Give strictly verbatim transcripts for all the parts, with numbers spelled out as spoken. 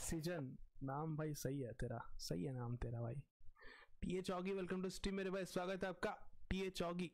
Oxygen नाम भाई सही है तेरा, सही है नाम तेरा भाई। T H Oggy welcome to stream मेरे भाई, स्वागत है आपका टी एच ऑगी,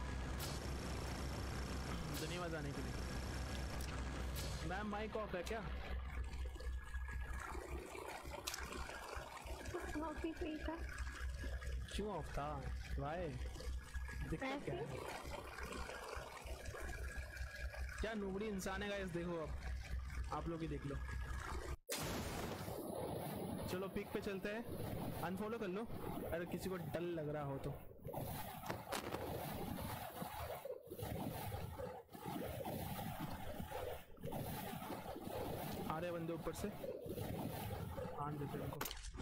धन्यवाद आने के लिए। मैम माइक ऑफ है क्या? ऑफ ही था। क्यों ऑफ था भाई? दिक्कत क्या है? क्या नूबड़ी इंसान है गाइस, देखो अब आप लोग ही देख लो। चलो पिक पे चलते हैं, अनफॉलो कर लो अगर किसी को डल लग रहा हो तो। आ रहे बंदे ऊपर से, आन देते हैं उनको।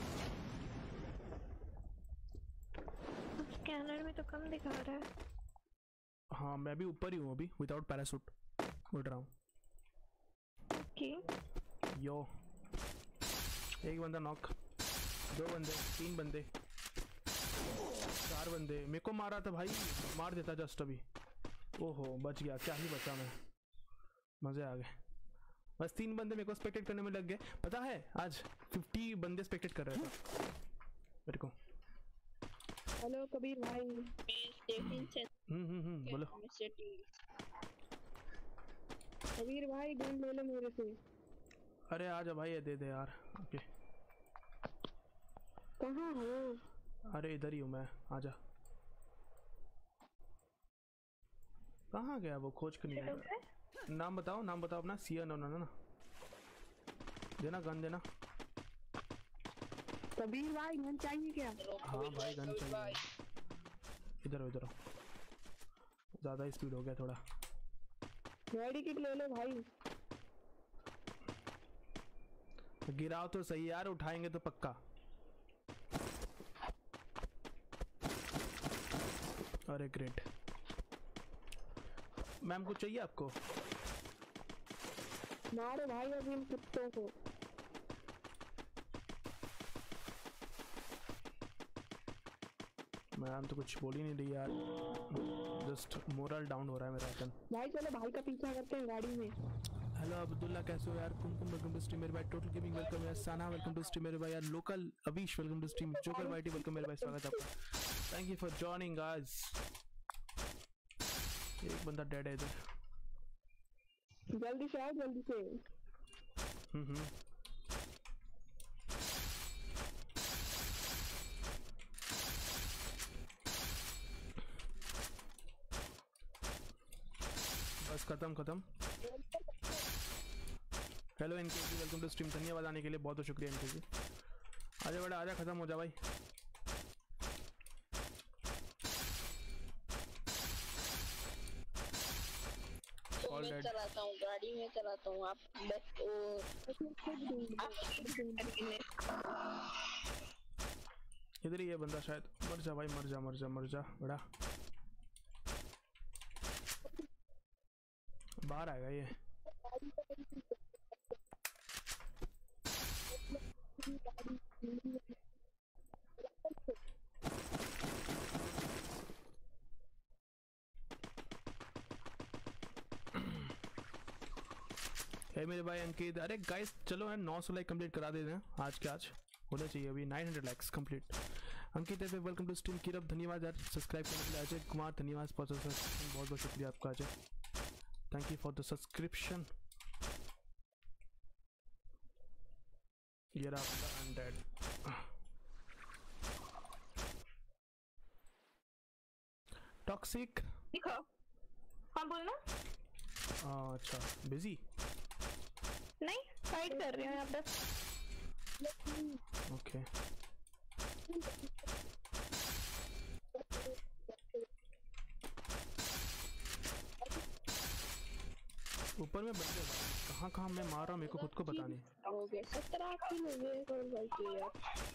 स्कैनर में तो कम दिखा रहा है। हाँ मैं भी ऊपर ही हूँ अभी, विदाउट पैरासूट उड़ रहा हूँ। ओके यो एक बंदा नॉक, दो बंदे, तीन बंदे, चार बंदे। मेरे को मारा था भाई, मार देता जस्ट अभी। ओहो बच गया, क्या ही बचा मैं, मजे आ गए। बस तीन बंदे मेरे को स्पेक्टेट करने में लग गए। पता है आज पचास बंदे स्पेक्टेट कर रहे थे मेरे को। हेलो कबीर भाई। हम्म हम्म हम्म बोलो। कबीर भाई गन ले लो मेरे से। अरे आजा भाई, ये दे दे यार। ओके कहाँ हो? अरे इधर ही हूँ मैं, आजा। कहाँ गया वो, खोज के नहीं आया। नाम बताओ, नाम बताओ अपना। सिया नो ना ना देना, गन देना। कबीर भाई गन चाहिए क्या? हाँ भाई गन चाहिए। इधर इधर ज्यादा ही स्पीड हो गया थोड़ा। मेडी किट ले लो भाई। गिराओ तो सही यार, उठाएंगे तो पक्का। अरे ग्रेट। मैम कुछ चाहिए आपको? मारो भाई अभी इन कुत्तों को। मैम तो कुछ बोल ही नहीं रही यार, जस्ट मोरल डाउन हो रहा है मेरा अपन। भाई चलो भाई का पीछा करते हैं गाड़ी में। हेलो अब्दुल्ला कैसे हो यार? कुमकुम वेलकम टू स्ट्रीम मेरे भाई। टोटल गेमिंग वेलकम यार। साना वेलकम टू स्ट्रीम मेरे भाई यार। Local Avish welcome to stream. Joker whitey welcome मेरे भाई, स्वागत है आपका। Thank you for joining guys. एक बंदा डेड है इधर। जल्दी से आओ जल्दी से। हम्म हम्म बस खत्म खत्म। Hello NKG welcome to stream, धन्यवाद आने के लिए, बहुत बहुत शुक्रिया एनकेजी। आजा बड़ा आजा, खत्म हो जा भाई। तो मैं चलाता हूँ, गाड़ी में चलाता हूँ। आप बस वो इधर ही है बंदा शायद। मर जा भाई, मर जा मर जा मर जा बड़ा। बाहर आएगा ये। है मेरे भाई अंकित। अरे गाइस चलो यार नौ सौ लाइक कंप्लीट करा देते हैं आज के आज, होने चाहिए अभी नौ सौ लाइक्स कंप्लीट। अंकित है वेलकम टू स्ट्रीम। किरब धन्यवाद यार सब्सक्राइब करने के लिए। अजय कुमार धन्यवाद फॉर सब्सक्रिप्शन, बहुत बहुत शुक्रिया आपका Ajay, thank you for the subscription. ये रहा अनडेड। टॉक्सिक दिखो। हाँ बोलना। अच्छा बिजी? नहीं फाइट कर रही हूँ यहाँ पे। ओके ऊपर में बंदे कहाँ कहाँ मैं मार रहा हूँ मेरे को खुद को पता नहीं। हो गए सत्रह किलो और बल्कि यार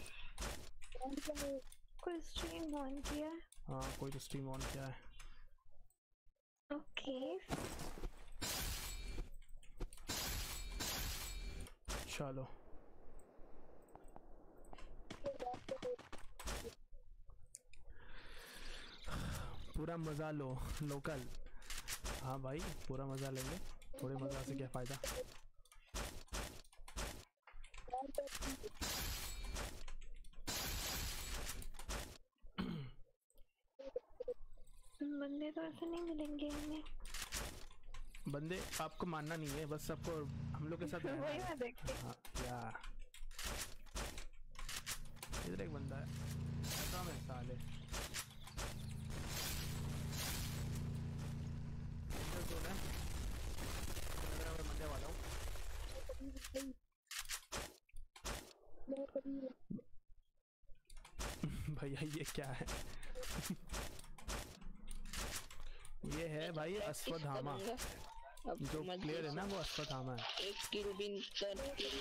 कोई स्ट्रीम ऑन किया है? हाँ कोई तो स्ट्रीम ऑन किया है। ओके चलो पूरा मजा लो लोकल। हाँ भाई पूरा मजा लेंगे, थोड़े मजा से क्या फायदा। बंदे तो ऐसे नहीं मिलेंगे हमें। बंदे आपको मानना नहीं है, बस आपको हम लोग के साथ रहना वही है। मैं देखती। हाँ यार, इधर एक बंदा है, पता मैं साले इधर तो है, लग रहा है मैं मरने वाला हूँ। भैया ये क्या है? ये है भाई अश्वत्थामा, अब जो समझ प्लेयर है गए। ना वो अश्वत्थामा है। एक किल भी कर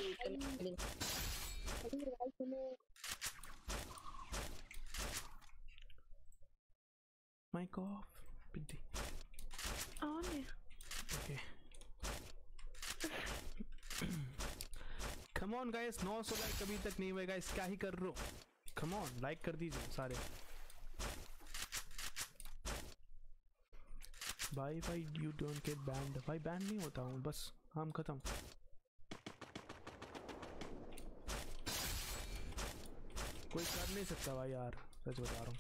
माइक ऑफ पिद्दी। ऑन है। ओके कम ऑन गाइस, नौ सौ लाइक अभी तक नहीं हुए गाइस, क्या ही कर रहे हो? कम ऑन लाइक कर दीजिए सारे। भाई भाई यू डोंट गेट बैंड, भाई बैंड नहीं होता हूँ, बस काम खत्म। कोई कर नहीं सकता भाई यार, सच बता रहा हूँ।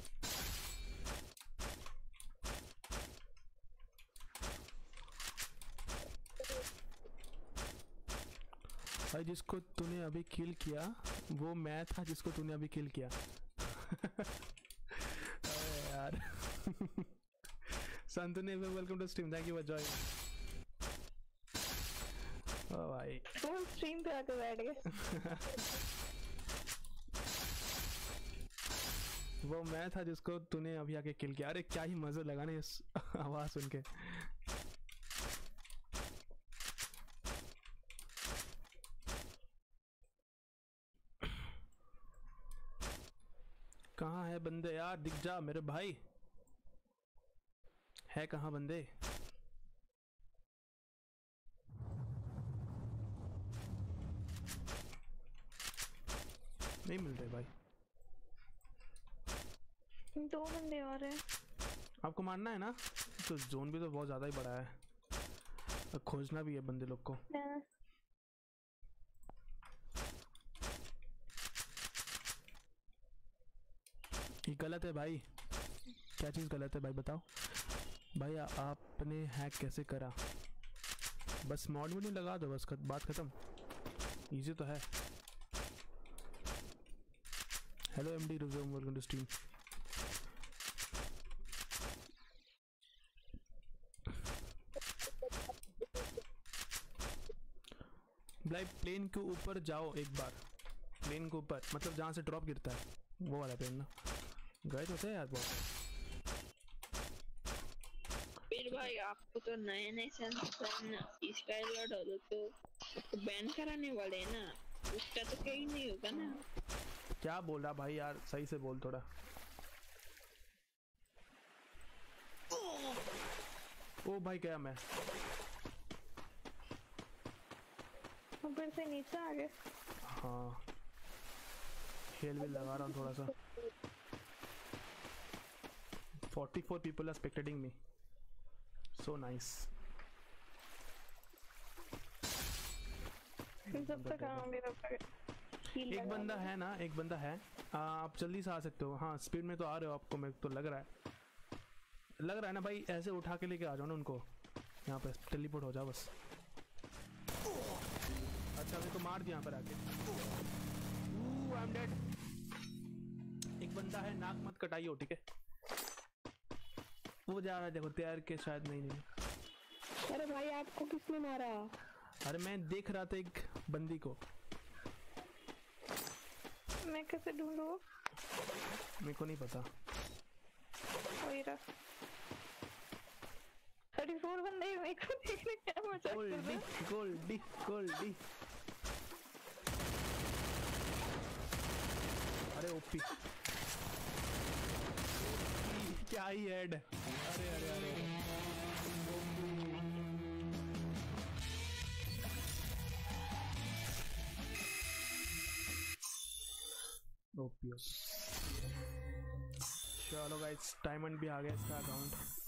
भाई जिसको तूने अभी किल किया वो मैं था जिसको तूने अभी किल किया। अरे यार संतुने welcome to stream, thank you for joining. ओ भाई वो स्ट्रीम पे आके बैठ गए। वो मैं था जिसको तूने अभी आके किल किया। अरे क्या ही मजा लगा ना इस आवाज सुन के। कहाँ है बंदे यार, दिख जा मेरे भाई, है कहाँ बंदे? नहीं मिल रहे भाई। दो बंदे और हैं। आपको मारना है ना, तो जोन भी तो बहुत ज्यादा ही बड़ा है, अब खोजना भी है बंदे लोग को। हाँ। ये गलत है भाई, क्या चीज़ गलत है भाई बताओ भाई। आ, आपने हैक कैसे करा? बस मॉड में नहीं लगा दो, बस खत, बात खत्म। इजी तो है। Hello MD resume, welcome to stream. भाई प्लेन के ऊपर जाओ एक बार, प्लेन के ऊपर मतलब जहाँ से ड्रॉप गिरता है वो वाला प्लेन ना। गए तो थे यार बहुत। फिर भाई आपको तो नए नए सेंसर स्काई लॉर्ड हो तो, तो बैन कराने वाले हैं ना, उसका तो कहीं नहीं होगा ना। क्या बोल रहा भाई यार, सही से बोल थोड़ा। ओ भाई गया मैं। ऊपर से नीचे आ गए। हाँ खेल भी लगा रहा हूँ थोड़ा सा। forty-four people are spectating me, so nice। जब तक आऊंगे तब तक heal एक लगा बंदा लूंगी। है ना, एक बंदा है। आ, आप जल्दी से आ सकते हो। हाँ स्पीड में तो आ रहे हो, आपको मेरे को तो लग रहा है, लग रहा है ना भाई। ऐसे उठा के लेके आ जाओ ना उनको, यहाँ पे टेलीपोर्ट हो जाओ बस। अच्छा मेरे को मार दिया यहाँ पर आके। I am dead. एक बंदा है, नाक मत कटाइयो ठीक है। वो जा रहा है देखो तैयार के, शायद नहीं नहीं। अरे भाई आपको किसने मारा? अरे मैं देख रहा था एक बंदी को। मैं कैसे ढूंढूं? मेरे को नहीं पता। वही रहा। चौंतीस बंदे ही मेरे को देखने क्या मजाक कर गोल्डी रहे हैं। गोल्डी गोल्डी। अरे ओपी क्या ही हेड। अरे अरे अरे ओपी। चलो गाइस टाइम भी आ गया इसका अकाउंट।